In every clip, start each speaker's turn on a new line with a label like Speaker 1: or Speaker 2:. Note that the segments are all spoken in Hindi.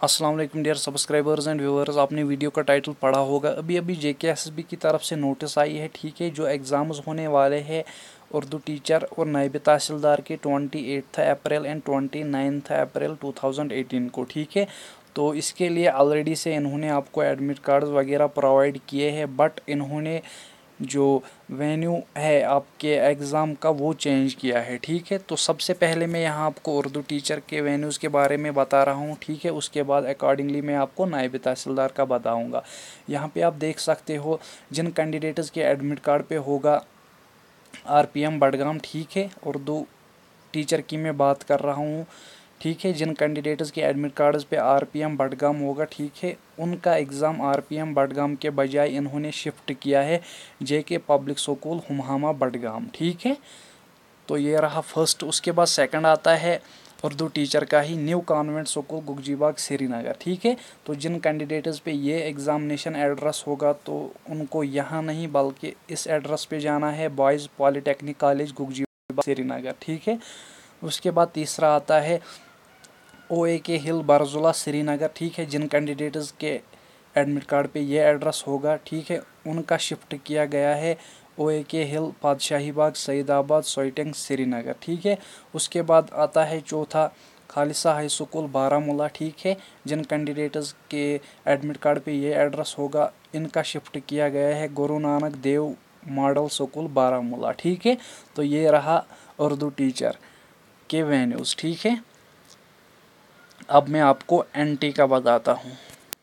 Speaker 1: अस्सलाम वालेकुम डियर सब्सक्राइबर्स एंड व्यूअर्स, आपने वीडियो का टाइटल पढ़ा होगा। अभी जेकेएसबी की तरफ से नोटिस आई है, ठीक है, जो एग्ज़ाम्स होने वाले हैं उर्दू टीचर और नायब तहसीलदार के 28 अप्रैल एंड 29 अप्रैल 2018 को, ठीक है। तो इसके लिए ऑलरेडी से इन्होंने आपको एडमिट कार्ड्स वगैरह प्रोवाइड किए हैं, बट इन्होंने जो वेन्यू है आपके एग्ज़ाम का वो चेंज किया है, ठीक है। तो सबसे पहले मैं यहाँ आपको उर्दू टीचर के वेन्यूज़ के बारे में बता रहा हूँ, ठीक है। उसके बाद अकॉर्डिंगली मैं आपको नायब तहसीलदार का बताऊँगा। यहाँ पे आप देख सकते हो जिन कैंडिडेट्स के एडमिट कार्ड पे होगा आरपीएम बडगाम, ठीक है। उर्दू टीचर की मैं बात कर रहा हूँ, ठीक है। जिन कैंडिडेट्स के एडमिट कार्ड्स पे आरपीएम बडगाम होगा, ठीक है, उनका एग्ज़ाम आरपीएम बडगाम के बजाय इन्होंने शिफ्ट किया है JK public school Humhama Budgam, ठीक है। तो ये रहा फर्स्ट। उसके बाद सेकंड आता है उर्दू टीचर का ही new convent school Gogjibagh Srinagar, ठीक है। तो जिन कैंडिडेट्स पे ये एग्ज़ामिनेशन एड्रेस होगा तो उनको यहाँ नहीं बल्कि इस एड्रेस पे जाना है, boys polytechnic college Gogjibagh Srinagar, ठीक है। उसके बाद तीसरा आता है OAK हिल बरजुला श्रीनगर, ठीक है। जिन कैंडिडेट्स के एडमिट कार्ड पे ये एड्रेस होगा, ठीक है, उनका शिफ्ट किया गया है OAK हिल पातशाही बाग सईदाबाद सोइटेंग श्रीनगर, ठीक है। उसके बाद आता है चौथा खालिसा हाई स्कूल बारामूला, ठीक है। जिन कैंडिडेट्स के एडमिट कार्ड पे ये एड्रेस होगा इनका शिफ्ट किया गया है गुरु नानक देव मॉडल स्कूल बारामूला, ठीक है। तो ये रहा उर्दू टीचर के वेन्यूज़, ठीक है। अब मैं आपको एनटी का बताता हूँ।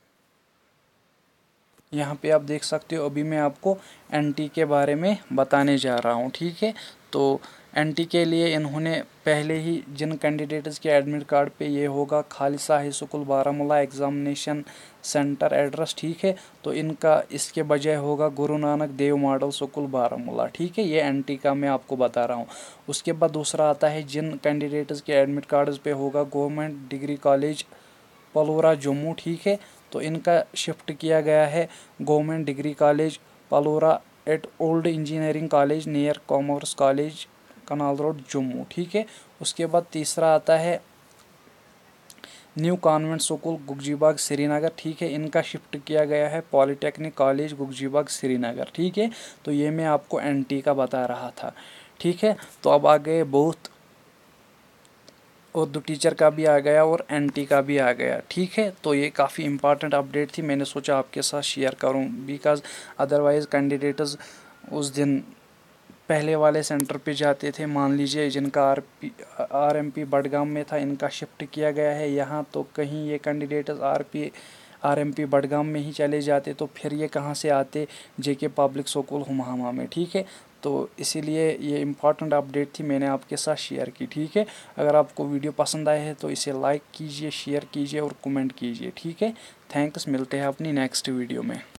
Speaker 1: यहाँ पे आप देख सकते हो, अभी मैं आपको एनटी के बारे में बताने जा रहा हूँ, ठीक है। तो एनटी के लिए इन्होंने पहले ही जिन कैंडिडेट्स के एडमिट कार्ड पे ये होगा Khalsa high school Baramulla examination centre address, ठीक है, तो इनका इसके बजाय होगा गुरु नानक देव मॉडल स्कूल बारामूला, ठीक है। ये एनटी का मैं आपको बता रहा हूँ। उसके बाद दूसरा आता है जिन कैंडिडेट्स के एडमिट कार्ड्स पे होगा government degree college Palora Jammu, ठीक है। तो इनका शिफ्ट किया गया है government degree college Palora at old engineering college near commerce college canal road Jammu, ठीक है। उसके बाद तीसरा आता है new convent school Gogjibagh Srinagar, ठीक है। इनका शिफ्ट किया गया है पॉलीटेक्निक कॉलेज गुगजीबाग श्रीनगर, ठीक है। तो ये मैं आपको एनटी का बता रहा था, ठीक है। तो अब आ गए बहुत उर्दू टीचर का भी आ गया और एनटी का भी आ गया, ठीक है। तो ये काफ़ी इंपॉर्टेंट अपडेट थी, मैंने सोचा आपके साथ शेयर करूं बिकॉज़ अदरवाइज़ कैंडिडेट्स उस दिन पहले वाले सेंटर पे जाते थे। मान लीजिए जिनका आरएमपी बडगाम में था, इनका शिफ्ट किया गया है यहाँ, तो कहीं ये कैंडिडेट्स आरएमपी बडगाम में ही चले जाते तो फिर ये कहाँ से आते जेके पब्लिक स्कूल हुमहामा में, ठीक है। तो इसीलिए ये इम्पॉर्टेंट अपडेट थी, मैंने आपके साथ शेयर की, ठीक है। अगर आपको वीडियो पसंद आए है तो इसे लाइक कीजिए, शेयर कीजिए और कमेंट कीजिए, ठीक है। थैंक्स, मिलते हैं अपनी नेक्स्ट वीडियो में।